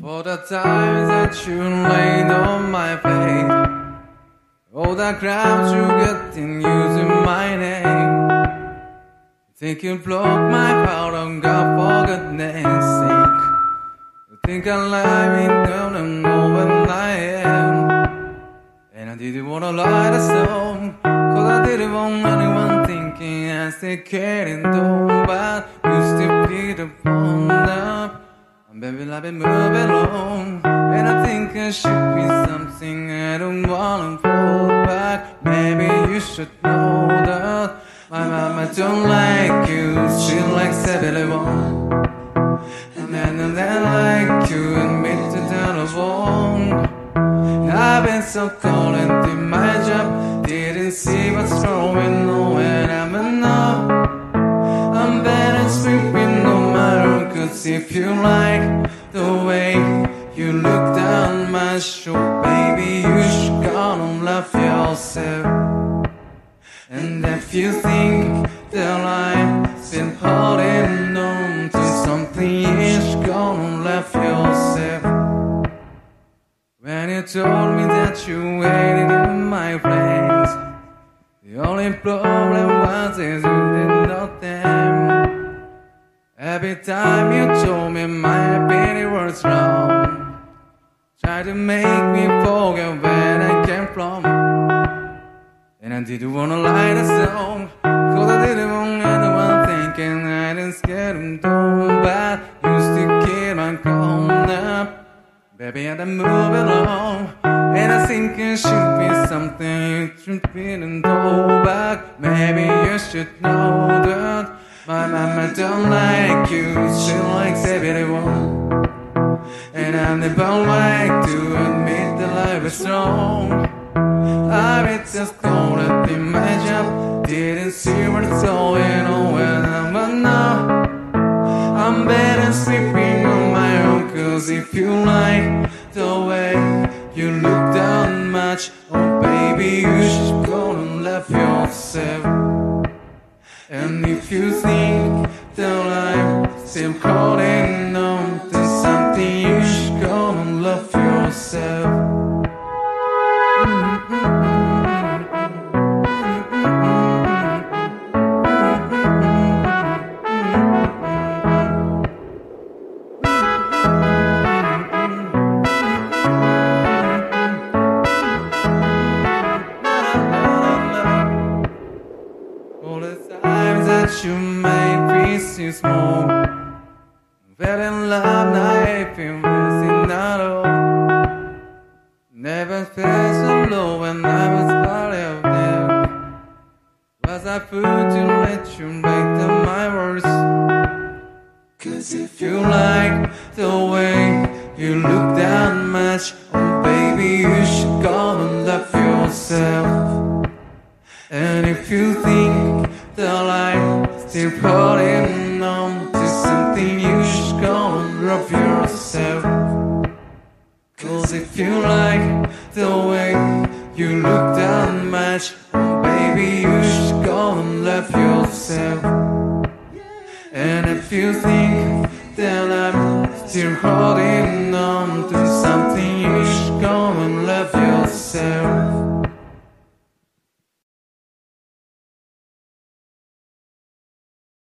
all the times that you laid on my plate, all the crowds you get in using my name. You think you broke my heart on God for goodness sake. You think I lie, you don't know when I am. And I didn't wanna lie to some, cause I didn't want anyone thinking I still caring though. But you still picked up on up. And baby, I've been moving along, and I think I should be something I don't wanna fall back. Maybe you should know that my mama don't like you, she likes everyone. And I know that like you admit to the wrong. I've been so cold and did my job, didn't see what's wrong with knowing I'm enough. I'm better sleeping on my own, cause if you like the way you look down my shoulder, baby, you should go and love yourself. And if you think that I've been holding on to something, you should go and love yourself. When you told me that you waited in my place, the only problem was is you did nothing. Every time you told me my opinion was wrong, tried to make me forget where I came from. And I didn't wanna lie to some, cause I didn't want anyone thinking I didn't scare them too bad. You still keep on calm up. Baby, I'm moving along, and I think it should be something you should be and go back. Maybe you should know that my mama don't like you, she likes everyone. And I never like to admit that life is wrong. I been just caught up in my job, didn't see what's going on when I'm now. I'm better sleeping on my own, cause if you like the way you look down much, oh baby, you should go and love yourself. And if you think that I'm still holding on to something, you should go and love yourself. All the times that you made me so small, fell in love, now I feel missing at all. Never felt so low when I was part of them. Was I fool to let you make them my words? Cause if you like the way you look that much, oh baby, you should go and love yourself. And if you think that I'm still holding on to something, you should go and love yourself. Cause if you like the way you look that much, oh baby, you should go and love yourself. And if you think that I'm still holding on to something, you should go and love yourself.